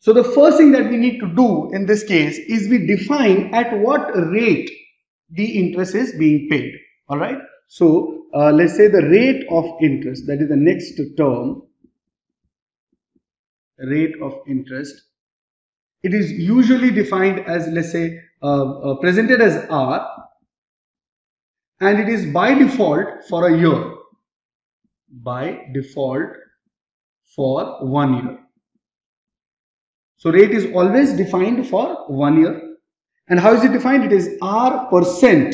So the first thing that we need to do in this case is we define at what rate the interest is being paid. All right. So let's say the rate of interest, that is the next term, rate of interest. It is usually defined as, let's say, presented as R, and it is by default for a year. By default for 1 year. So rate is always defined for 1 year. And how is it defined? It is R%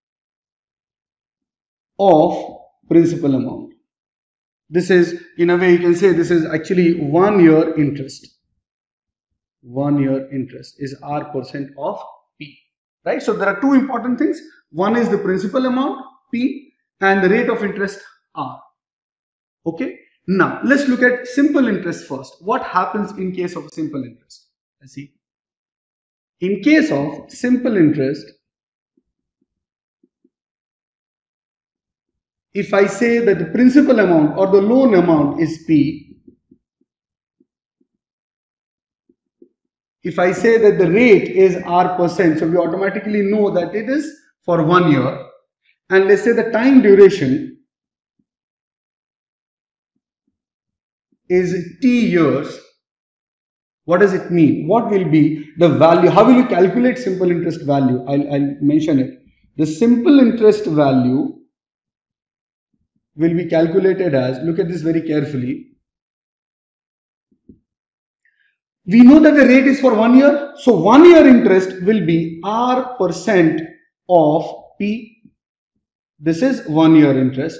of principal amount. This is, in a way you can say, this is actually 1 year interest. 1 year interest is R% of P, right? So there are two important things. One is the principal amount P and the rate of interest R. Okay. Now let's look at simple interest first. What happens in case of simple interest? Let's see. In case of simple interest, if I say that the principal amount or the loan amount is P, if I say that the rate is R%, so we automatically know that it is for 1 year, and let's say the time duration is T years. What does it mean? What will be the value? How will you calculate simple interest value? I'll mention it. The simple interest value will be calculated as, look at this very carefully. We know that the rate is for 1 year. So 1 year interest will be R% of P. This is 1 year interest.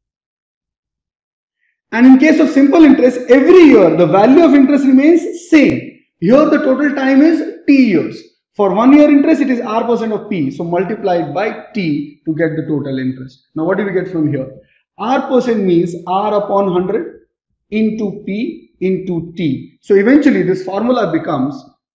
And in case of simple interest, every year the value of interest remains same. Here the total time is T years. For 1 year interest, it is R% of P. So multiplied by T to get the total interest. Now what do we get from here? R% means R upon 100 into P into T. So eventually this formula becomes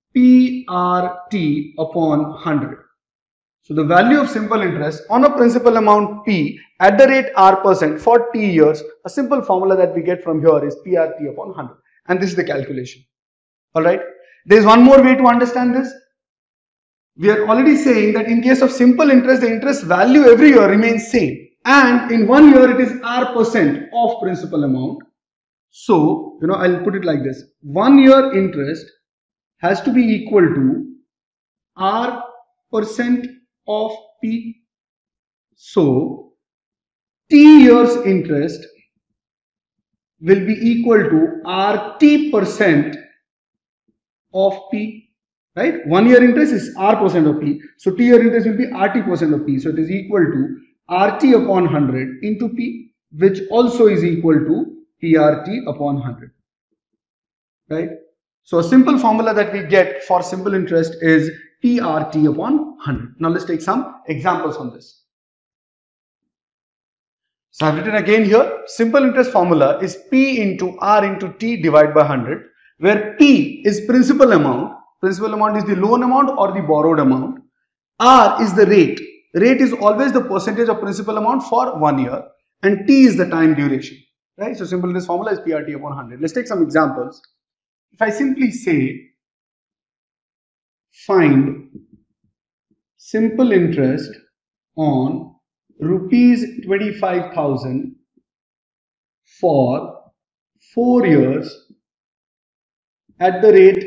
PRT upon 100. So the value of simple interest on a principal amount P at the rate R% for T years, a simple formula that we get from here is PRT upon 100. And this is the calculation. Alright. There is one more way to understand this. We are already saying that in case of simple interest, the interest value every year remains same. And in 1 year it is R% of principal amount. So, I'll put it like this. 1 year interest has to be equal to R% of P. So T years interest will be equal to RT% of P, right? 1 year interest is R% of P. So T year interest will be RT% of P. So it is equal to RT upon 100 into P, which also is equal to PRT upon 100, right? So a simple formula that we get for simple interest is PRT upon 100. Now let's take some examples on this. So I've written again here, simple interest formula is P into R into T divided by 100, where P is principal amount. Principal amount is the loan amount or the borrowed amount. R is the rate. Rate is always the percentage of principal amount for 1 year, and T is the time duration, right? So simple interest formula is PRT upon 100. Let's take some examples. If I simply say, find simple interest on rupees 25,000 for 4 years at the rate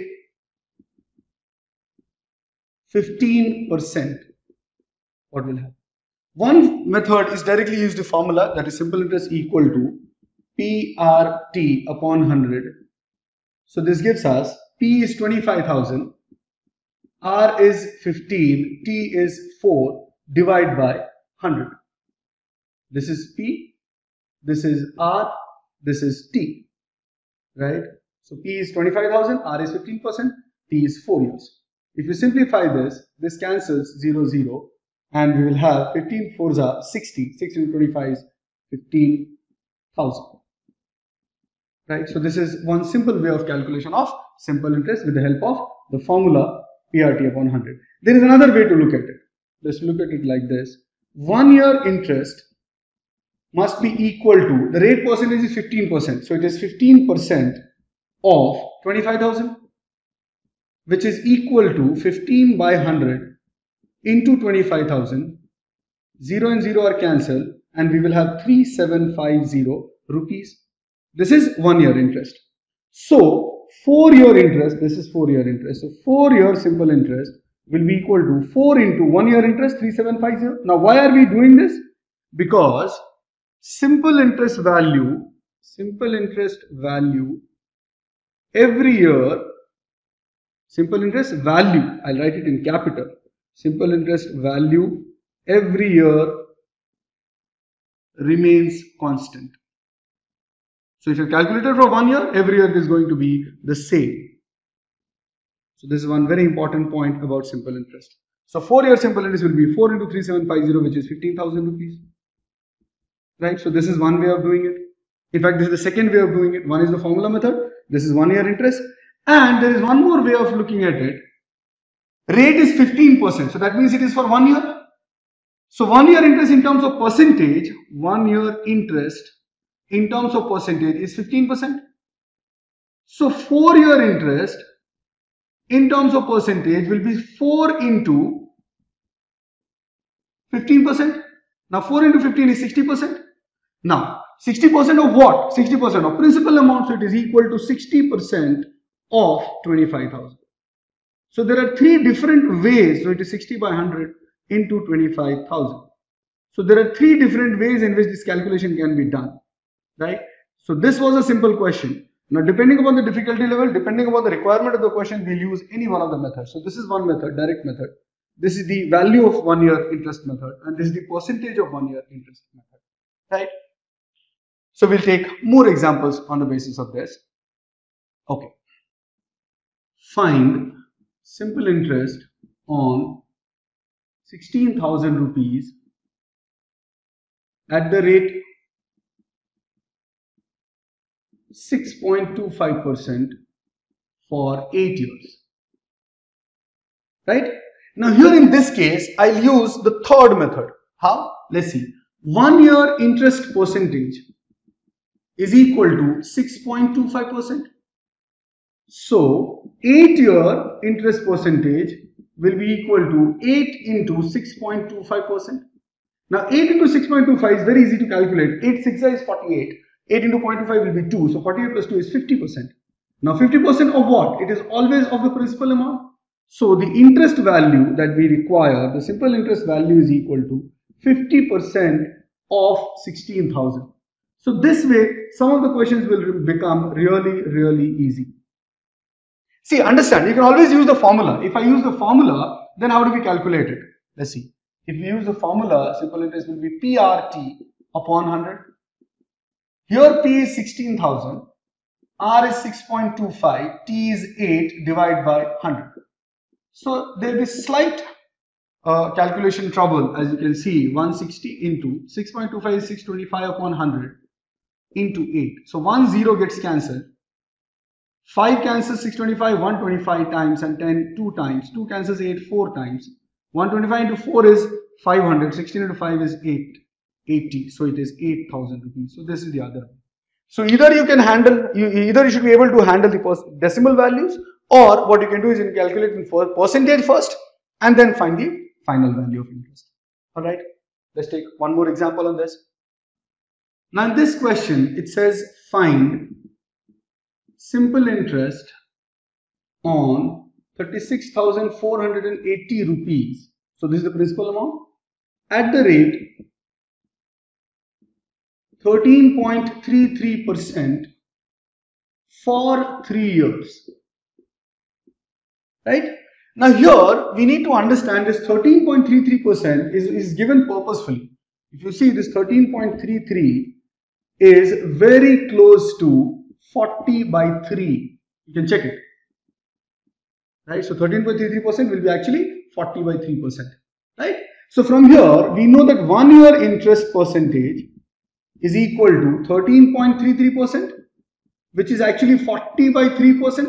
15%, what will happen? One method is directly use the formula, that is simple interest equal to PRT upon 100. So this gives us P is 25,000, R is 15, T is 4, divide by 100. This is P, this is R, this is T, right? So P is 25,000, R is 15%, T is 4 years. If you simplify this, this cancels 0, 0, and we will have 15 4s are 60, 60 into 25 is 15,000. Right? So this is one simple way of calculation of simple interest with the help of the formula PRT upon 100. There is another way to look at it. Let's look at it like this. 1 year interest must be equal to, the rate percentage is 15%. So it is 15% of 25,000. which is equal to 15 by 100 into 25,000. 0 and 0 are cancelled and we will have 3750 rupees. This is 1 year interest. So 4-year interest, this is 4-year interest. So 4-year simple interest will be equal to 4 into 1 year interest, 3750. Now why are we doing this? Because simple interest value every year, simple interest value, I'll write it in capital, simple interest value every year remains constant. So if you calculate it for 1 year, every year it is going to be the same. So this is one very important point about simple interest. So 4-year simple interest will be 4 into 3750, which is 15,000 rupees. Right? So this is one way of doing it. In fact, this is the second way of doing it. One is the formula method. This is 1 year interest. And there is one more way of looking at it. Rate is 15%. So that means it is for 1 year. So 1 year interest in terms of percentage, 1 year interest in terms of percentage is 15%. So 4-year interest in terms of percentage will be 4 into 15%. Now 4 into 15 is 60%. Now 60% of what? 60% of principal amount, so it is equal to 60% of 25,000. So there are 3 different ways, so it is 60 by 100 into 25,000. So there are 3 different ways in which this calculation can be done, right? So this was a simple question. Now depending upon the difficulty level, depending upon the requirement of the question, we'll use any one of the methods. So this is one method, direct method. This is the value of 1 year interest method, and this is the percentage of 1 year interest method, right? So we'll take more examples on the basis of this. Okay. Find simple interest on 16,000 rupees at the rate 6.25% for 8 years. Right? Now here in this case, I'll use the third method. How? Let's see. 1 year interest percentage is equal to 6.25%. So 8-year interest percentage will be equal to 8 into 6.25%. Now 8 into 6.25 is very easy to calculate. 8 6 is 48. 8 into 0.25 will be 2. So 48 plus 2 is 50%. Now 50% of what? It is always of the principal amount. So the interest value that we require, the simple interest value is equal to 50% of 16,000. So this way, some of the questions will become really easy. See, understand, you can always use the formula. If I use the formula, then how do we calculate it? Let's see. If we use the formula, simple interest will be PRT upon 100. Here P is 16,000, R is 6.25, T is 8 divided by 100. So there will be slight calculation trouble, as you can see. 160 into 6.25 is 625 upon 100 into 8. So 1 0 gets cancelled. 5 cancels 625 125 times, and 10 2 times. 2 cancels 8 4 times. 125 into 4 is 500. 16 into 5 is 80. So it is 8,000 rupees. So this is the other way. So either you can handle, either you should be able to handle the decimal values, or what you can do is you can calculate in percentage first and then find the final value of interest. Alright, let's take one more example on this. Now in this question, it says find simple interest on 36,480 rupees. So this is the principal amount at the rate 13.33% for 3 years. Right? Now here we need to understand this 13.33% is given purposefully. If you see this 13.33 is very close to 40 by 3. You can check it. Right? So 13.33% will be actually 40 by 3%. Right? So from here we know that 1 year interest percentage is equal to 13.33%, which is actually 40 by 3%.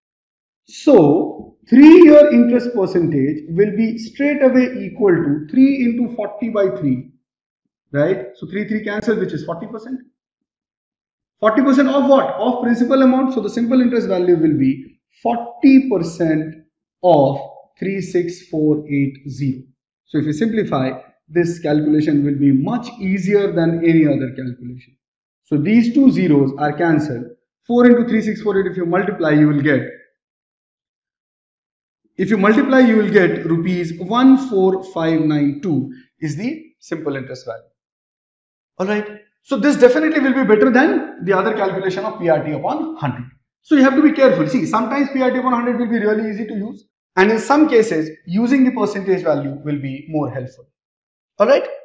So 3-year interest percentage will be straight away equal to 3 into 40 by 3, right? So 3 cancel, which is 40%. 40% of what? Of principal amount. So the simple interest value will be 40% of 36480. So if you simplify, this calculation will be much easier than any other calculation. So these two zeros are cancelled. 4 into 3648, if you multiply, you will get rupees 14592 is the simple interest value. Alright. So this definitely will be better than the other calculation of PRT upon 100. So you have to be careful. See, sometimes PRT upon 100 will be really easy to use, and in some cases using the percentage value will be more helpful. Alright.